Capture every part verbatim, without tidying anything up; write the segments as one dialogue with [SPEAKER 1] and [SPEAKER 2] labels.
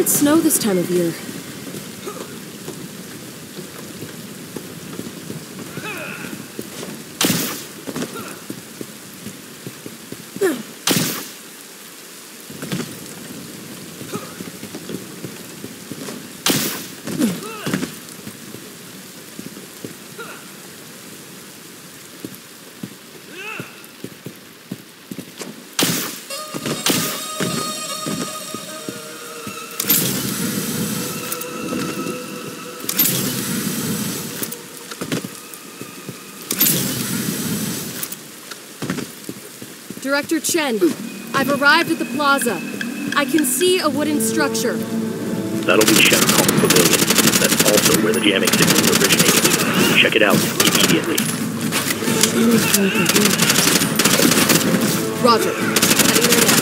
[SPEAKER 1] snow this time of year. Director Chen, I've arrived at the plaza. I can see a wooden structure.
[SPEAKER 2] That'll be Shenron Pavilion. That's also where the jamming signals originated. Check it out immediately.
[SPEAKER 1] Roger. Heading there now.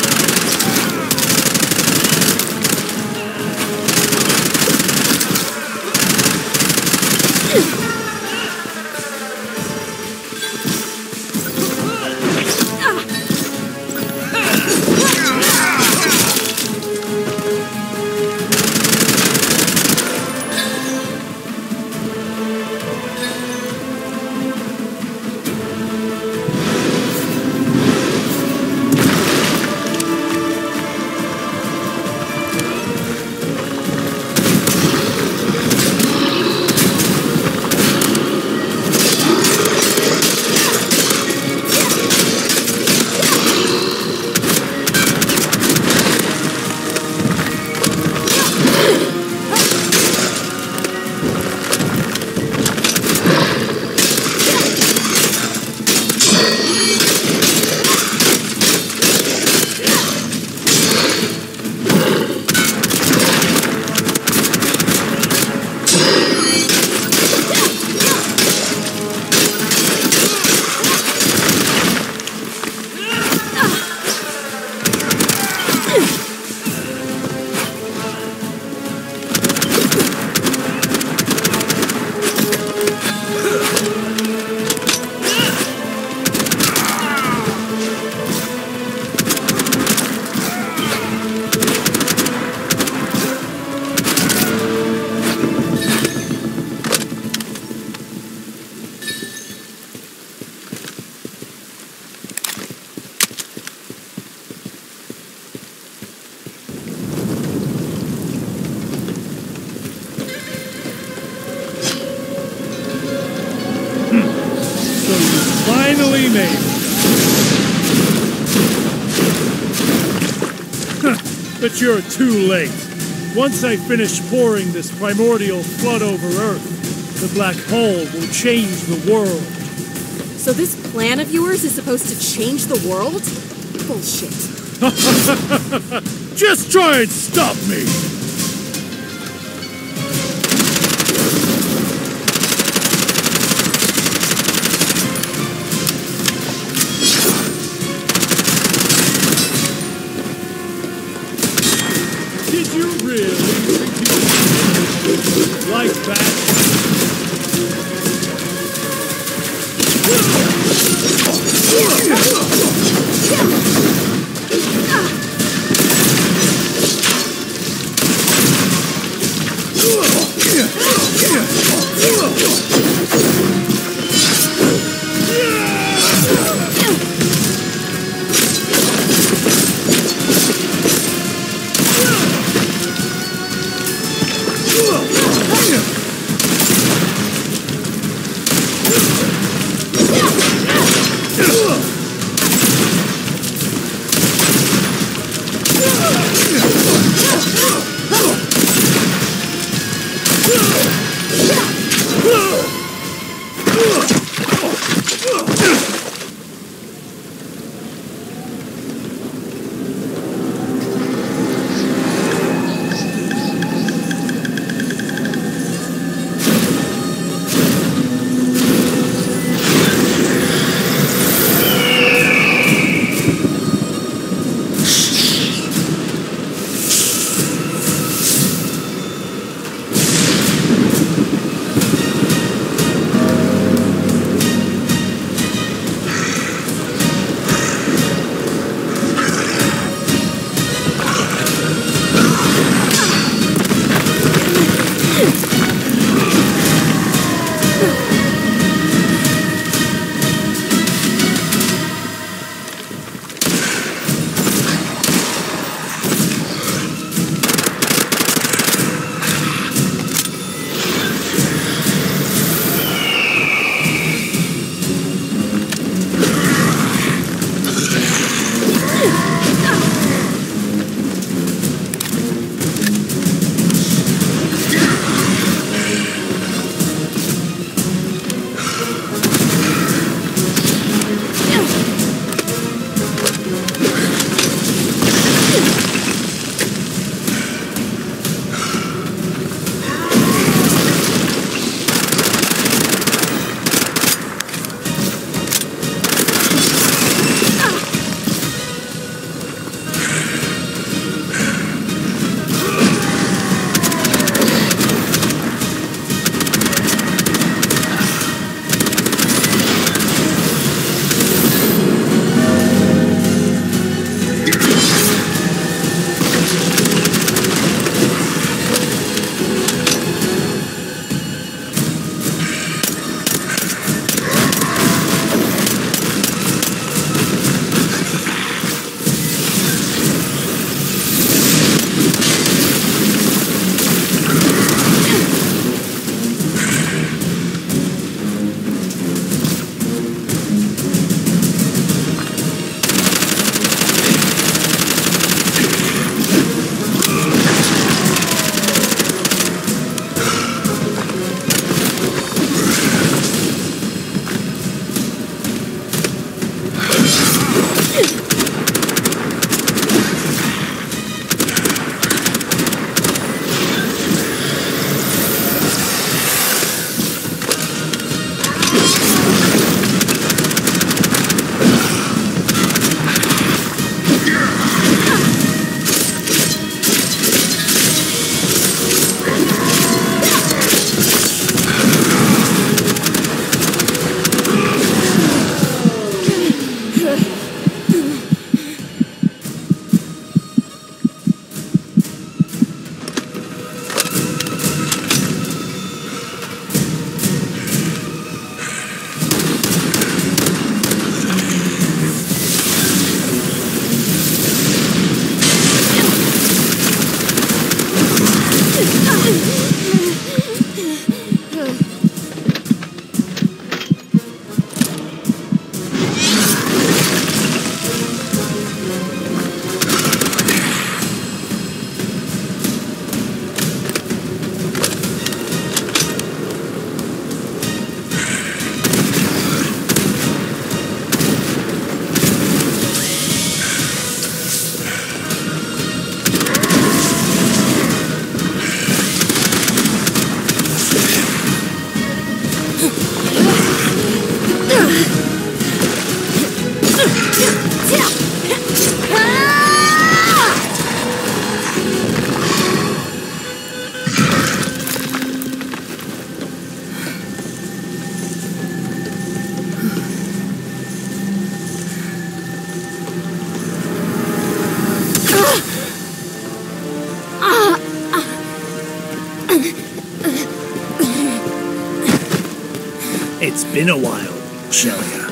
[SPEAKER 3] Finally made it. But you're too late. Once I finish pouring this primordial flood over Earth, the black hole will change the world.
[SPEAKER 1] So this plan of yours is supposed to change the world? Bullshit.
[SPEAKER 3] Just try and stop me! Did you really like that?
[SPEAKER 4] It's been a while, Shelia.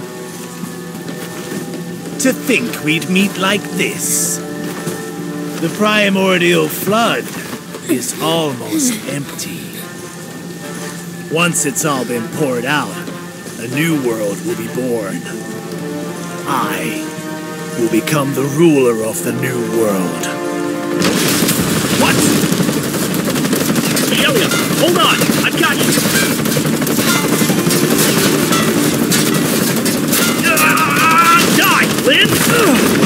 [SPEAKER 4] To think we'd meet like this. The primordial flood is almost empty. Once it's all been poured out, a new world will be born. I will become the ruler of the new world. What?
[SPEAKER 2] Shelia, hold on! I've got you! Die, Lynn!